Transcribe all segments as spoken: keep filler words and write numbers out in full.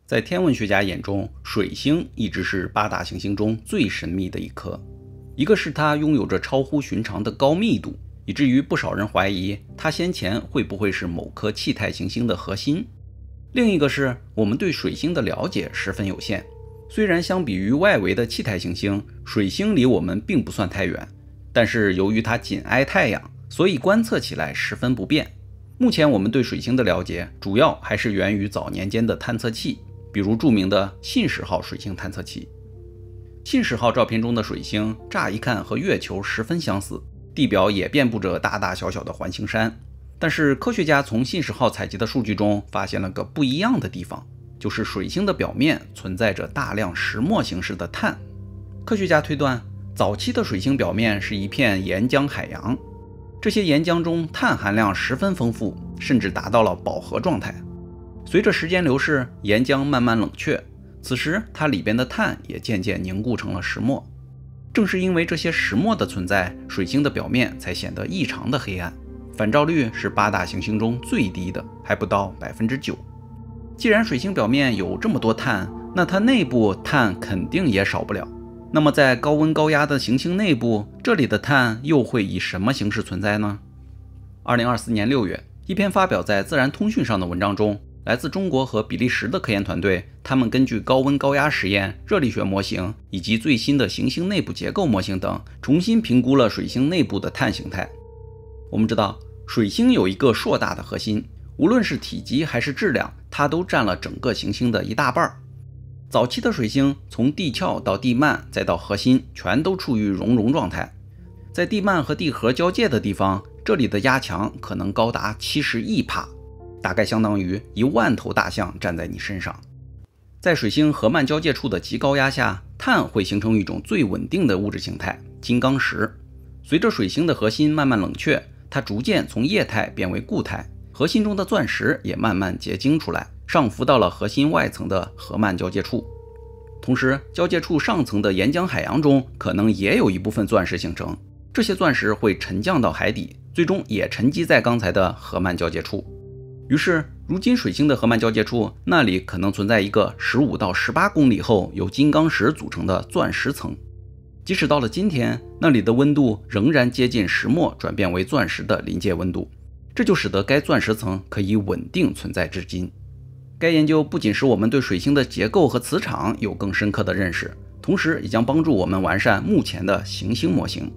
在天文学家眼中，水星一直是八大行星中最神秘的一颗。一个是它拥有着超乎寻常的高密度，以至于不少人怀疑它先前会不会是某颗气态行星的核心。另一个是我们对水星的了解十分有限，虽然相比于外围的气态行星，水星离我们并不算太远，但是由于它紧挨太阳，所以观测起来十分不便。目前我们对水星的了解主要还是源于早年间的探测器，比如著名的信使号水星探测器。信使号照片中的水星乍一看和月球十分相似，地表也遍布着大大小小的环形山。但是科学家从信使号采集的数据中发现了个不一样的地方，就是水星的表面存在着大量石墨形式的碳。科学家推断，早期的水星表面是一片岩浆海洋，这些岩浆中碳含量十分丰富，甚至达到了饱和状态。随着时间流逝，岩浆慢慢冷却，此时它里边的碳也渐渐凝固成了石墨。正是因为这些石墨的存在，水星的表面才显得异常的黑暗，反照率是八大行星中最低的，还不到 百分之九。 既然水星表面有这么多碳，那它内部碳肯定也少不了。那么在高温高压的行星内部，这里的碳又会以什么形式存在呢？二零二四年六月，一篇发表在《自然通讯》上的文章中，来自中国和比利时的科研团队，他们根据高温高压实验、热力学模型以及最新的行星内部结构模型等，重新评估了水星内部的碳形态。我们知道，水星有一个硕大的核心，无论是体积还是质量，它都占了整个行星的一大半。早期的水星从地壳到地幔再到核心，全都处于熔融状态。在地幔和地核交界的地方，这里的压强可能高达七十亿帕，大概相当于一万头大象站在你身上。在水星核幔交界处的极高压下，碳会形成一种最稳定的物质形态——金刚石。随着水星的核心慢慢冷却，它逐渐从液态变为固态，核心中的钻石也慢慢结晶出来，上浮到了核心外层的核幔交界处。同时，交界处上层的岩浆海洋中可能也有一部分钻石形成，这些钻石会沉降到海底，最终也沉积在刚才的核幔交界处。于是，如今水星的核幔交界处那里可能存在一个十五到十八公里厚由金刚石组成的钻石层。即使到了今天，那里的温度仍然接近石墨转变为钻石的临界温度，这就使得该钻石层可以稳定存在至今。该研究不仅使我们对水星的结构和磁场有更深刻的认识，同时也将帮助我们完善目前的行星模型。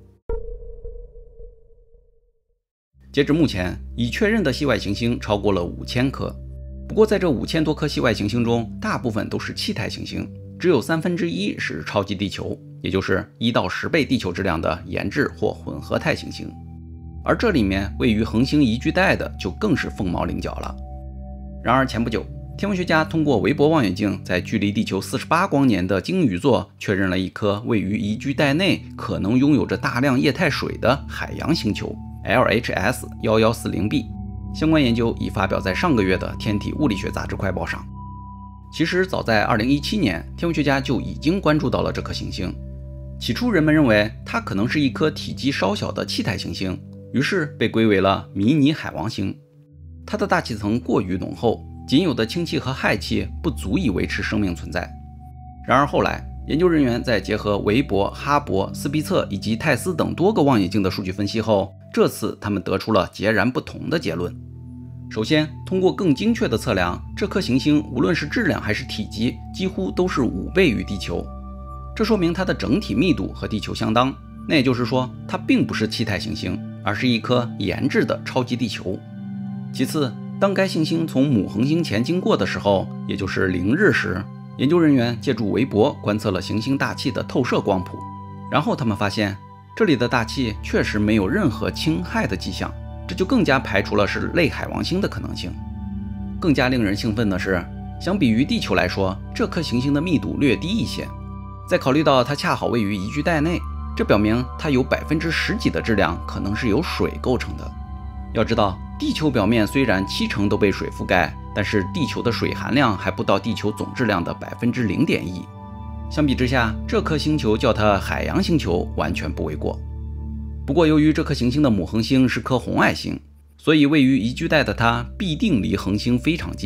截至目前，已确认的系外行星超过了五千颗。不过在这五千多颗系外行星中，大部分都是气态行星，只有三分之一是超级地球，也就是一到十倍地球质量的研制或混合态行星。而这里面位于恒星宜居带的就更是凤毛麟角了。然而前不久，天文学家通过韦伯望远镜在距离地球四十八光年的鲸鱼座确认了一颗位于宜居带内可能拥有着大量液态水的海洋星球 L H S 一一四零 b， 相关研究已发表在上个月的《天体物理学杂志快报》上。其实早在二零一七年，天文学家就已经关注到了这颗行星。起初人们认为它可能是一颗体积稍小的气态行星，于是被归为了迷你海王星。它的大气层过于浓厚，仅有的氢气和氦气不足以维持生命存在。然而后来，研究人员在结合韦伯、哈勃、斯皮策以及泰斯等多个望远镜的数据分析后，这次他们得出了截然不同的结论。首先，通过更精确的测量，这颗行星无论是质量还是体积，几乎都是五倍于地球。这说明它的整体密度和地球相当，那也就是说，它并不是气态行星，而是一颗研制的超级地球。其次，当该行星从母恒星前经过的时候，也就是零日时，研究人员借助韦伯观测了行星大气的透射光谱，然后他们发现这里的大气确实没有任何氢氦的迹象，这就更加排除了是类海王星的可能性。更加令人兴奋的是，相比于地球来说，这颗行星的密度略低一些。再考虑到它恰好位于宜居带内，这表明它有百分之十几的质量可能是由水构成的。要知道，地球表面虽然七成都被水覆盖，但是地球的水含量还不到地球总质量的百分之零点一。相比之下，这颗星球叫它海洋星球完全不为过。不过由于这颗行星的母恒星是颗红矮星，所以位于宜居带的它必定离恒星非常近，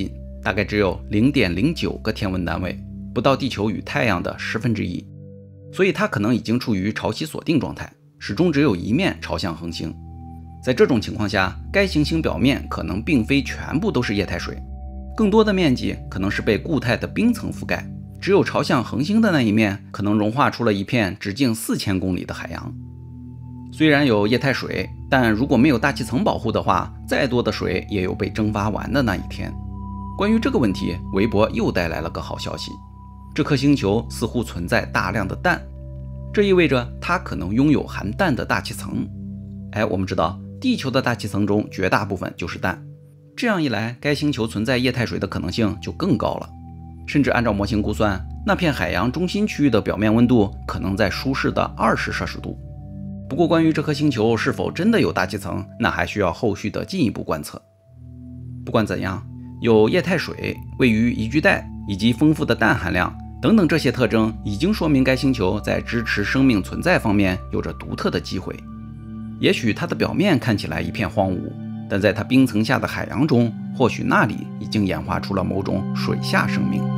大概只有 零点零九个天文单位，不到地球与太阳的十分之一，所以它可能已经处于潮汐锁定状态，始终只有一面朝向恒星。在这种情况下，该行星表面可能并非全部都是液态水，更多的面积可能是被固态的冰层覆盖，只有朝向恒星的那一面可能融化出了一片直径四千公里的海洋。虽然有液态水，但如果没有大气层保护的话，再多的水也有被蒸发完的那一天。关于这个问题，韦伯又带来了个好消息，这颗星球似乎存在大量的氮，这意味着它可能拥有含氮的大气层。哎，我们知道地球的大气层中绝大部分就是氮，这样一来，该星球存在液态水的可能性就更高了。甚至按照模型估算，那片海洋中心区域的表面温度可能在舒适的二十摄氏度。不过关于这颗星球是否真的有大气层，那还需要后续的进一步观测。不管怎样，有液态水、位于宜居带以及丰富的氮含量等等这些特征，已经说明该星球在支持生命存在方面有着独特的机会。也许它的表面看起来一片荒芜，但在它冰层下的海洋中，或许那里已经演化出了某种水下生命。